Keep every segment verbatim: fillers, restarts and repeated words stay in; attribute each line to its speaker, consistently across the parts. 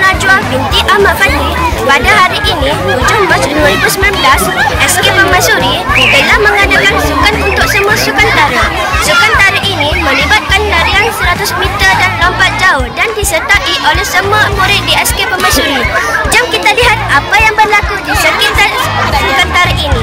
Speaker 1: Najwa binti Ahmad Fadli, pada hari ini, tujuh Mac dua ribu sembilan belas, S K Permaisuri telah mengadakan sukan untuk semua sukantara. Sukantara ini melibatkan larian seratus meter dan lompat jauh dan disertai oleh semua murid di S K Permaisuri. Jom kita lihat apa yang berlaku di sekitar sukantara ini.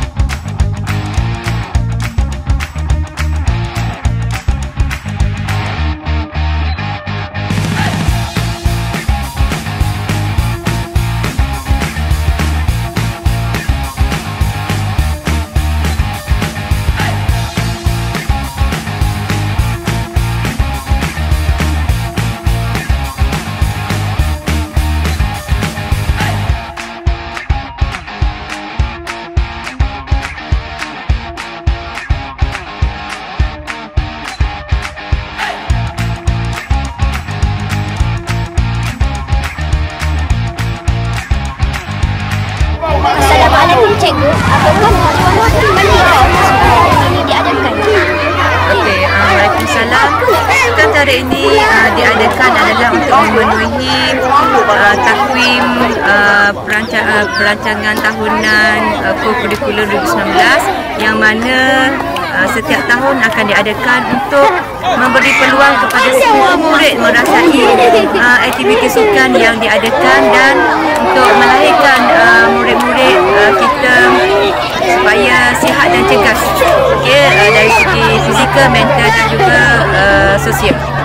Speaker 1: Assalamualaikum cikgu, apakah tujuan sukantara ini diadakan?
Speaker 2: Okey, uh, Waalaikumsalam. Sukantara ini uh, diadakan adalah untuk memenuhi uh, takwim uh, peranca uh, perancangan tahunan uh, kurikulum dua ribu sembilan belas yang mana uh, setiap tahun akan diadakan untuk memberi peluang kepada semua murid merasai uh, aktiviti sukan yang diadakan dan untuk melahirkan uh, murid-murid uh, kita supaya sihat dan cergas, okay, uh, dari segi fizikal, mental dan juga uh, sosial.